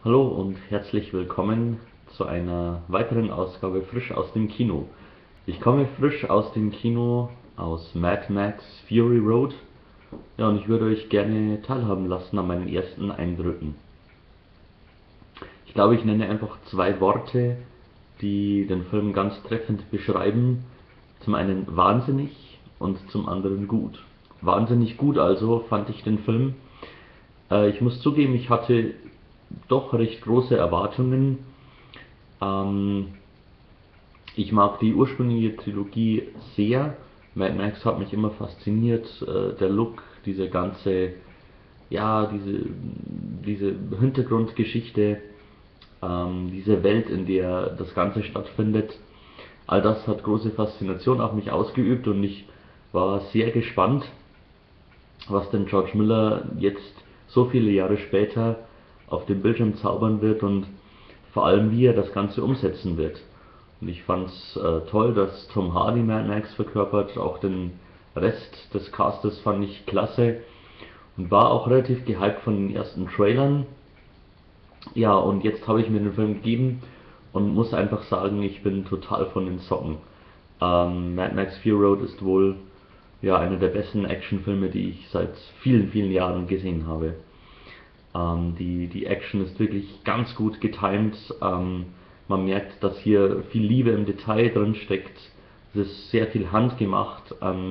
Hallo und herzlich willkommen zu einer weiteren Ausgabe frisch aus dem Kino. Ich komme frisch aus dem Kino aus Mad Max Fury Road. Ja, und ich würde euch gerne teilhaben lassen an meinen ersten Eindrücken. Ich glaube, ich nenne einfach zwei Worte, die den Film ganz treffend beschreiben. Zum einen wahnsinnig und zum anderen gut. Wahnsinnig gut also fand ich den Film. Ich muss zugeben, ich hatte doch recht große Erwartungen. Ähm, Ich mag die ursprüngliche Trilogie sehr. Mad Max hat mich immer fasziniert. Der Look, diese ganze, ja, diese Hintergrundgeschichte, diese Welt, in der das Ganze stattfindet. All das hat große Faszination auf mich ausgeübt und ich war sehr gespannt, was denn George Miller jetzt so viele Jahre später auf dem Bildschirm zaubern wird und vor allem wie er das Ganze umsetzen wird. Und ich fand's toll, dass Tom Hardy Mad Max verkörpert, auch den Rest des Castes fand ich klasse und war auch relativ gehypt von den ersten Trailern. Ja, und jetzt habe ich mir den Film gegeben und muss einfach sagen, ich bin total von den Socken. Mad Max Fury Road ist wohl ja einer der besten Actionfilme, die ich seit vielen, vielen Jahren gesehen habe. Die Action ist wirklich ganz gut getimt. Man merkt, dass hier viel Liebe im Detail drin steckt. Es ist sehr viel handgemacht.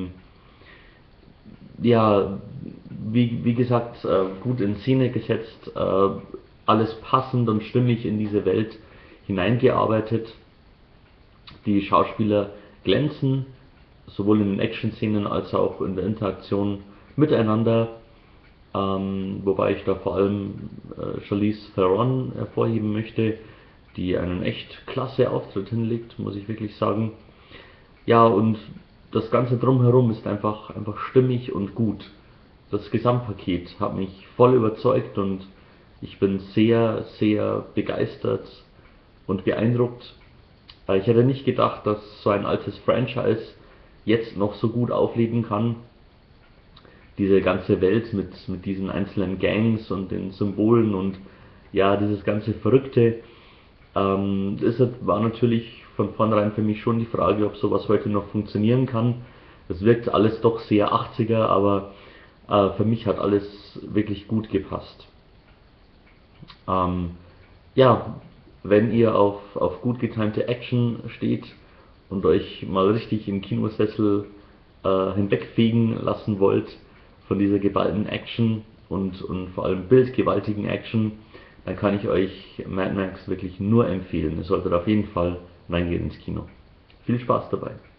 Ja, wie gesagt, gut in Szene gesetzt, alles passend und stimmig in diese Welt hineingearbeitet. Die Schauspieler glänzen, sowohl in den Action-Szenen als auch in der Interaktion miteinander. Wobei ich da vor allem Charlize Theron hervorheben möchte, die einen echt klasse Auftritt hinlegt, muss ich wirklich sagen. Ja, und das Ganze drumherum ist einfach stimmig und gut. Das Gesamtpaket hat mich voll überzeugt und ich bin sehr, sehr begeistert und beeindruckt. Ich hätte nicht gedacht, dass so ein altes Franchise jetzt noch so gut aufleben kann. Diese ganze Welt mit diesen einzelnen Gangs und den Symbolen und ja, dieses ganze Verrückte. Deshalb war natürlich von vornherein für mich schon die Frage, ob sowas heute noch funktionieren kann. Es wirkt alles doch sehr 80er, aber für mich hat alles wirklich gut gepasst. Ähm, ja, wenn ihr auf gut getimte Action steht und euch mal richtig im Kinosessel hinwegfegen lassen wollt von dieser geballten Action und vor allem bildgewaltigen Action, dann kann ich euch Mad Max wirklich nur empfehlen. Ihr solltet auf jeden Fall reingehen ins Kino. Viel Spaß dabei!